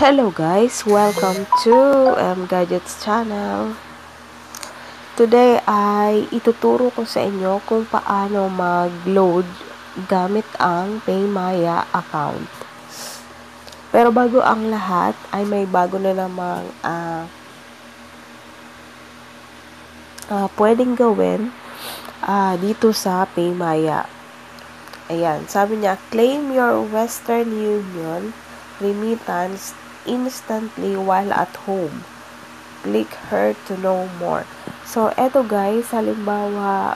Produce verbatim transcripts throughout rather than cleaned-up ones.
Hello guys, welcome to M Gadgets channel. Today ay ituturo ko sa inyo kung paano mag-load gamit ang PayMaya account. Pero bago ang lahat ay may bago na namang uh, uh, pwedeng gawin uh, dito sa PayMaya. Ayan, sabi niya, claim your Western Union remittance instantly while at home. Click here to know more. So, eto guys, halimbawa,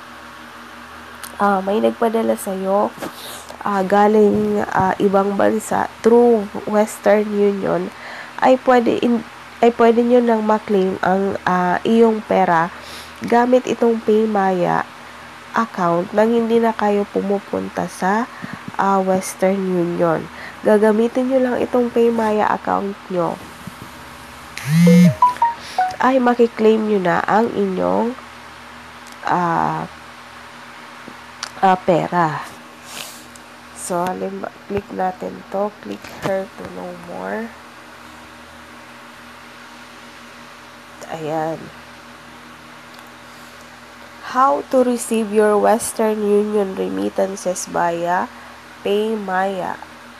uh, may nagpadala sa'yo uh, galing uh, ibang bansa through Western Union, ay pwede, in, ay pwede nyo nang maklaim ang uh, iyong pera gamit itong PayMaya account nang hindi na kayo pumupunta sa uh, Western Union. Gagamitin nyo lang itong PayMaya account nyo ay makiklaim nyo na ang inyong uh, uh, pera. So, halimbawa, click natin to. Click here to know more. Ayan. How to receive your Western Union remittances via PayMaya.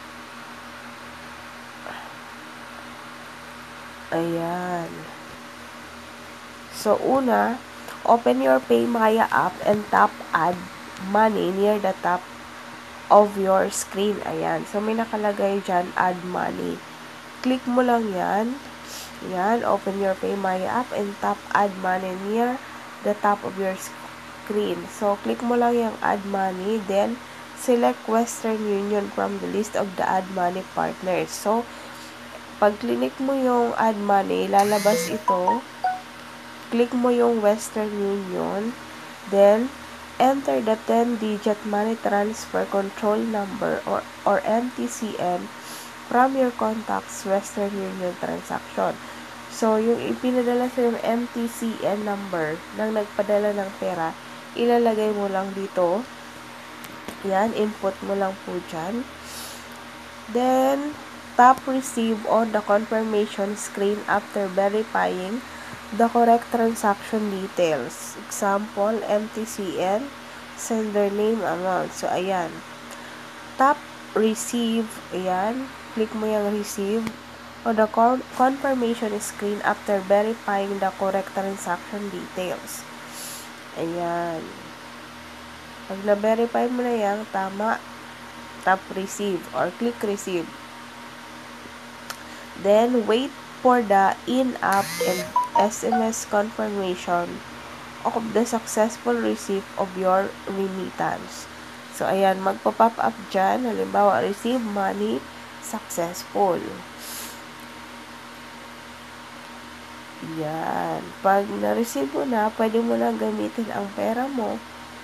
Ayan. So, una, open your PayMaya app and tap Add Money near the top of your screen. Ayan. So, may nakalagay dyan, Add Money. Click mo lang yan. Ayan. Open your PayMaya app and tap Add Money near the top of your screen. So, click mo lang yung Add Money. Then, select Western Union from the list of the Add Money partners. So, pag click mo yung Add Money, lalabas ito. Click mo yung Western Union. Then, enter the ten digit money transfer control number or, or M T C N from your contacts Western Union transaction. So, yung ipinadala sa yung M T C N number ng nagpadala ng pera, ilalagay mo lang dito. Yan, input mo lang po dyan. Then, tap receive on the confirmation screen after verifying the correct transaction details. Example, M T C N, sender name, amount. So, ayan. Tap receive. Ayan. Click mo yung receive on the confirmation screen after verifying the correct transaction details. Ayan. Pag na-verify mo na yan, tama, tap receive or click receive. Then, wait for the in-app and S M S confirmation of the successful receipt of your remittance. So, ayan, magpa-pop up dyan. Halimbawa, receive money successful. Yan. Pag na-receive mo na, pwede mo na gamitin ang pera mo.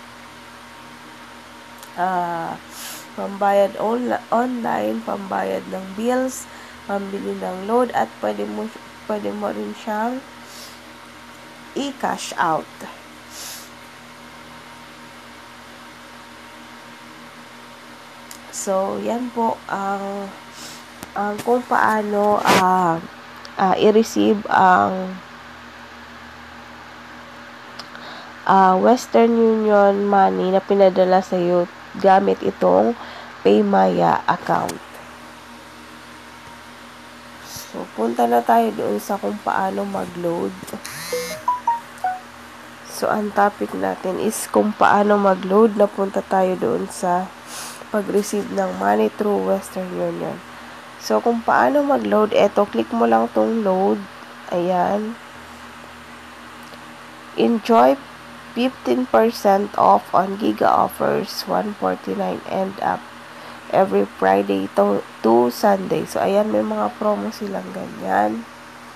Uh, pambayad on online, pambayad ng bills, pambili ng load, at pwede mo, pwede mo rin siyang i-cash out. So, yan po ang, ang kung paano uh, uh, i-receive ang uh, Western Union money na pinadala sa iyo gamit itong PayMaya account. So, punta na tayo doon sa kung paano mag-load. So, ang topic natin is kung paano mag-load. Napunta tayo doon sa pag-receive ng money through Western Union. So, kung paano mag-load, eto, click mo lang tong load. Ayan. Enjoy fifteen percent off on Giga offers, one forty-nine and up every Friday to, to Sunday. So, ayan, may mga promo silang ganyan.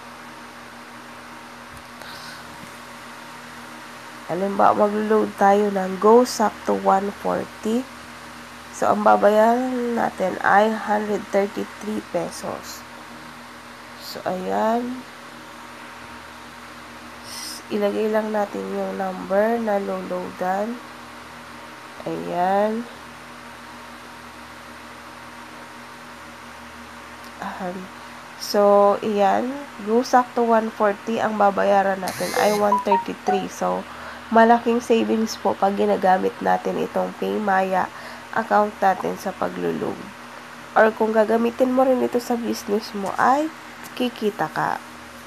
Halimbawa, mag-load tayo ng GoSack to one forty. So, ang babayaran natin ay one hundred thirty-three pesos. So, ayan. Ilagay lang natin yung number na low-loadan. Ayan. Ayan. So, iyan. Go sakto one forty. Ang babayaran natin ay one thirty-three. So, malaking savings po pag ginagamit natin itong PayMaya account natin sa paglulog. Or kung gagamitin mo rin ito sa business mo, ay kikita ka.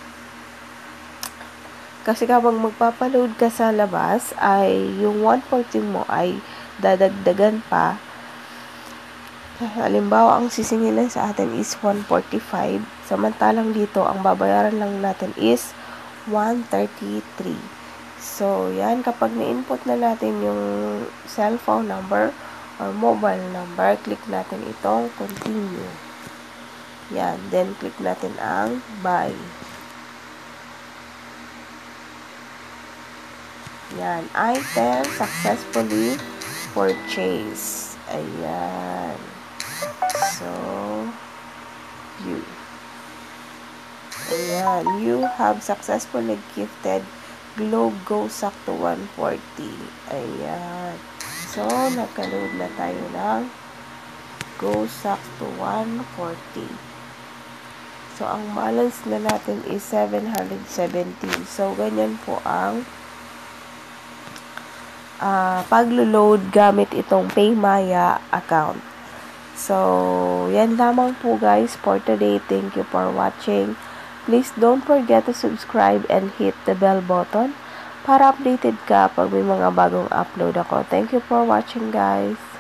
Kasi kapag magpapaload ka sa labas, ay yung one forty mo ay dadagdagan pa. Halimbawa, ang sisingilan sa atin is one forty-five. Samantalang dito, ang babayaran lang natin is one thirty-three. So, yan. Kapag na-input na natin yung cellphone number or mobile number, click natin itong continue. Yan. Then, click natin ang buy. Yan. Item successfully purchased. Ayan. So, you. Ayan. You have successfully gifted Globe Go Sakto one forty. Ayan. So, nagka-load na tayo ng Go Sakto one forty. So, ang balance na natin is seven hundred seventeen. So, ganyan po ang uh, paglo-load gamit itong PayMaya account. So, yan lamang po guys for today. Thank you for watching. Please don't forget to subscribe and hit the bell button para updated ka pag may mga bagong upload ako. Thank you for watching guys.